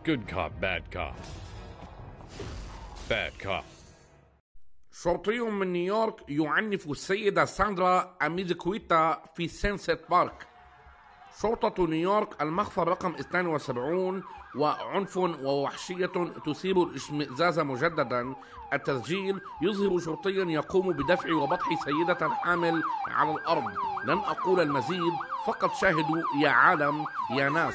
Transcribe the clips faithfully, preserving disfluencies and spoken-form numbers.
Good cop, bad cop. Bad cop. شرطي من نيويورك يعنف السيدة ساندرا أميزكويتا في سنسيت بارك. شرطة نيويورك المخفر رقم اثنين وسبعين وعنف ووحشية تثير الإشمئزاز مجددا. التسجيل يظهر شرطيا يقوم بدفع وبطح سيدة حامل على الأرض. لن أقول المزيد، فقط شاهدوا يا عالم يا ناس.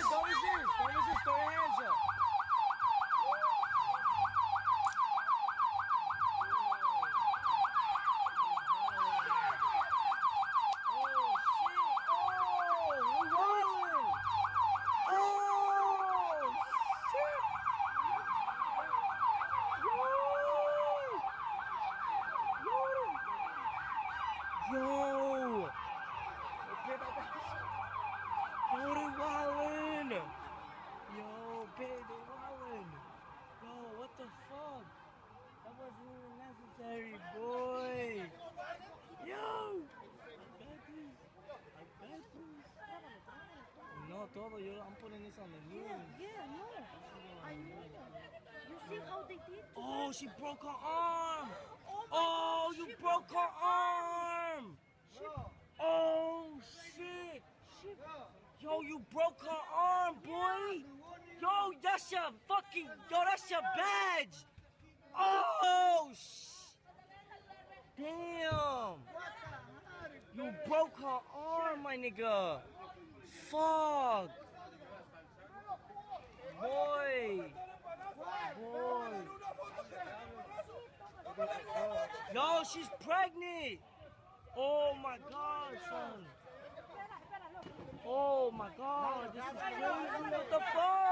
Yo! Yo, they wildin'! Yo, babe, they wildin'! Yo, what the fuck? That wasn't even necessary, boy! Yo! I got this! I got this! No, todo, yo, I'm putting this on the news. Yeah, yeah, no. I know that. You see how they did? Oh, she broke her arm! Oh, you broke her arm! Oh, shit! Yo, you broke her arm, boy! Yo, that's your fucking... Yo, that's your badge! Oh, sh... Damn! You broke her arm, my nigga! Fuck! Boy! Boy! Yo, she's pregnant! Oh my god, son! Oh my god, this is crazy! What the fuck?